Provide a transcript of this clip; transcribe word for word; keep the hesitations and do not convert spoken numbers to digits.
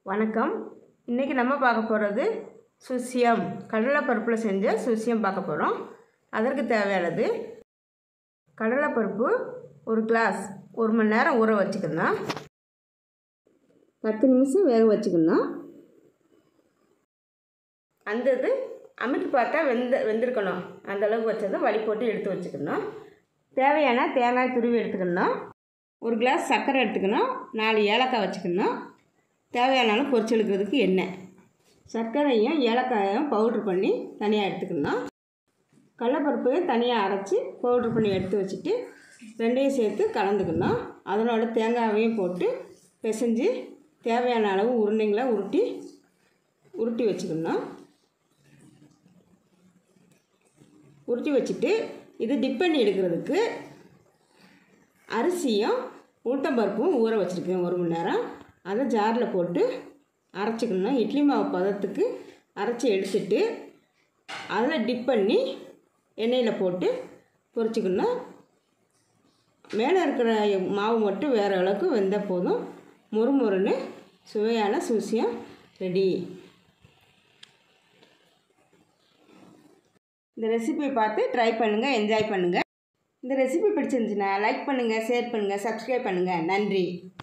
வணக்கம். இன்றைக்கி நம்ம பார்க்க போகிறது சுசியம் கடலைப்பருப்பில் செஞ்ச சுசியம் பார்க்க போகிறோம். அதற்கு தேவையானது கடலைப்பருப்பு ஒரு கிளாஸ் ஒரு மணி நேரம் ஊற வச்சுக்கணும். பத்து நிமிஷம் வேக வச்சுக்கணும். அந்த இது அமுக்கி பார்த்தா வெந்த வெந்திருக்கணும். அந்தளவுக்கு வச்சதை வலி போட்டு எடுத்து வச்சுக்கணும். தேவையான தேங்காய் துருவி எடுத்துக்கணும். ஒரு கிளாஸ் சர்க்கரை எடுத்துக்கணும். நாலு ஏலக்காய் வச்சுக்கணும். தேவையான அளவு பொரிச்சு எடுக்கிறதுக்கு எண்ணெய், சர்க்கரையும் ஏலக்காயும் பவுட்ரு பண்ணி தனியாக எடுத்துக்கணும். கடலைப்பருப்பையும் தனியாக அரைச்சி பவுட்ரு பண்ணி எடுத்து வச்சுட்டு ரெண்டையும் சேர்த்து கலந்துக்கணும். அதனோட தேங்காயையும் போட்டு பிசைஞ்சு தேவையான அளவு உருண்டைங்களை உருட்டி உருட்டி வச்சுக்கணும். உருட்டி வச்சுட்டு இது டிப் பண்ணி எடுக்கிறதுக்கு அரிசியும் உளுத்தம்பருப்பும் ஊற வச்சுருக்கேன் ஒரு மணி நேரம். அதை ஜாரில் போட்டு அரைச்சிக்கணும். இட்லி மாவு பதத்துக்கு அரைச்சி எடுத்துட்டு அதில் டிப் பண்ணி எண்ணெயில் போட்டு பொரிச்சிக்கணும். மேலே இருக்கிற மாவு மட்டும் வேறு அளவுக்கு வெந்தால் போதும். முறுமுறுன்னு சுவையான சுசியம் ரெடி. இந்த ரெசிபியை பார்த்து ட்ரை பண்ணுங்கள், என்ஜாய் பண்ணுங்கள். இந்த ரெசிபி பிடிச்சிருந்துச்சுன்னா லைக் பண்ணுங்கள், ஷேர் பண்ணுங்கள், சப்ஸ்கிரைப் பண்ணுங்கள். நன்றி.